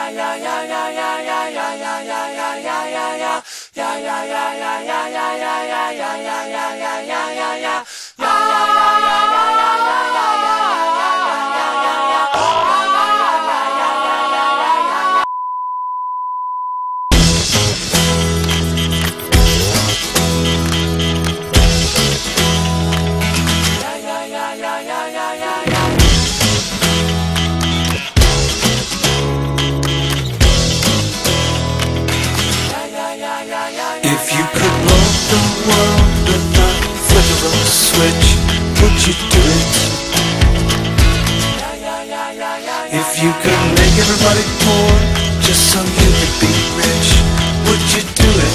If you could blow the world with the flip of a switch, would you do it? If you could make everybody poor just so you could be rich, would you do it?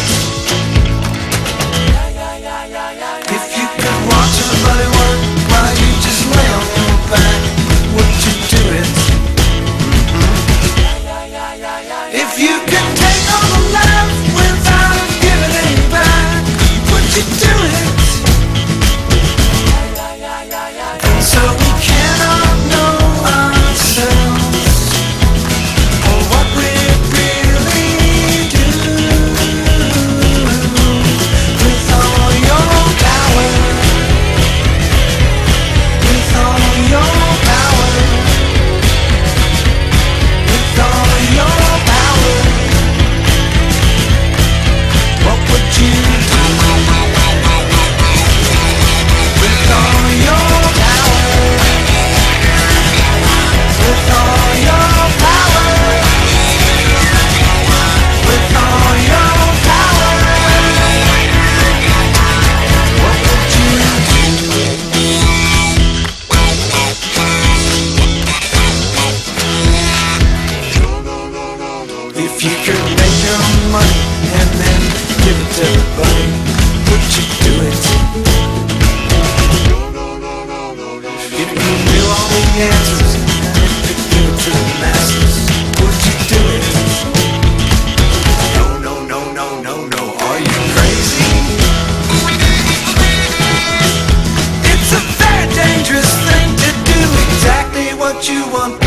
If you could watch everybody work while you just lay on your back, would you do it? If you could take all the love without giving any back, would you do it? And so we cannot know ourselves or what we really do. With all your power, with all your power, with all your power, what would you do? With all your power, with all your power, with all your power, what would you do? If you could make your own money and then give it to everybody, would you do it? If you knew all the answers and could give it to the masses, would you do it? No, no, no, no, no, no, are you crazy? It's a very dangerous thing to do exactly what you want